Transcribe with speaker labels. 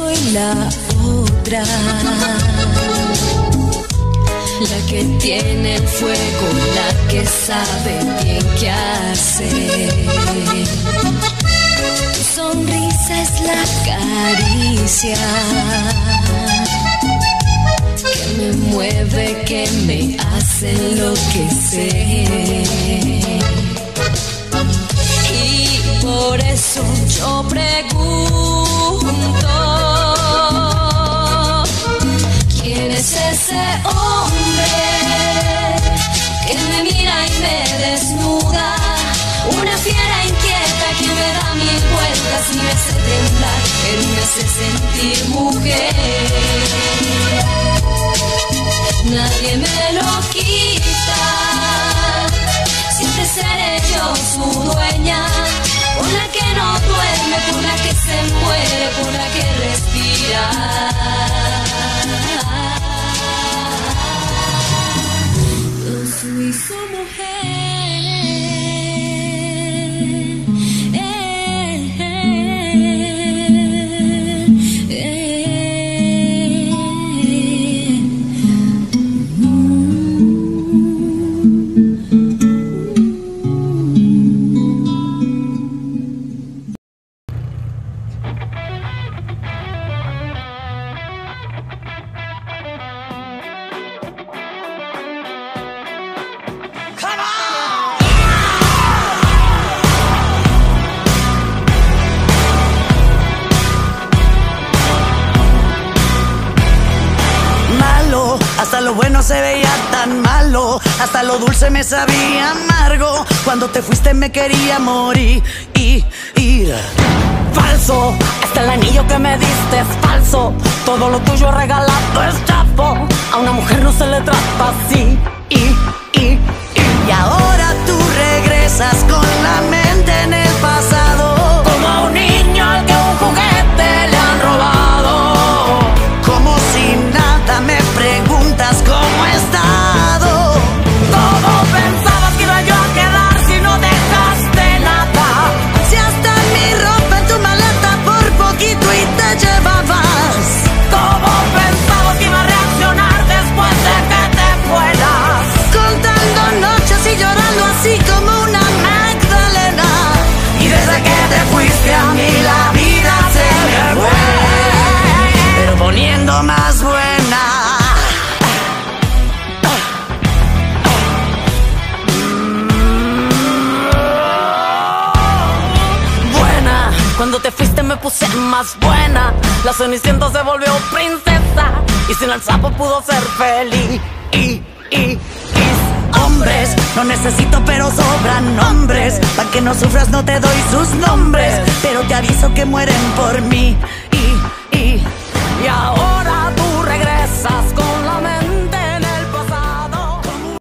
Speaker 1: soy la otra, la que tiene el fuego, la que sabe bien qué hacer. Tu sonrisa es la caricia que me mueve, que me hace enloquecer. Y por eso yo pregunto, ¿quién es ese hombre que me mira y me desnuda? Una fiera inquieta que me da mil vueltas y me hace temblar, él me hace sentir mujer. Nadie me lo quita, siempre seré yo su dueña, por la que no duerme, por la que se muere, por la que respira. Yo soy su mujer.
Speaker 2: Hasta lo bueno se veía tan malo, hasta lo dulce me sabía amargo. Cuando te fuiste me quería morir. Falso, hasta el anillo que me diste es falso. Todo lo tuyo regalado es chafo. A una mujer no se le trata así. Y ahora tú regresas con la mente en el pasado, como a un niño al que un juguete le han robado. Como si nada me preguntas cómo he estado. ¿Cómo pensabas que iba yo a quedar si no dejaste nada? Si hasta mi ropa en tu maleta por poquito y te llevabas. ¿Cómo pensabas que iba a reaccionar después de que te fueras? Contando noches y llorando así como una Magdalena. Y desde que te fuiste a mí la vida se me fue, pero poniendo más buena. Cuando te fuiste me puse más buena. La Cenicienta se volvió princesa y sin el sapo pudo ser feliz. Hombres, no necesito pero sobran hombres. Pa' que no sufras no te doy sus nombres, pero te aviso que mueren por mí.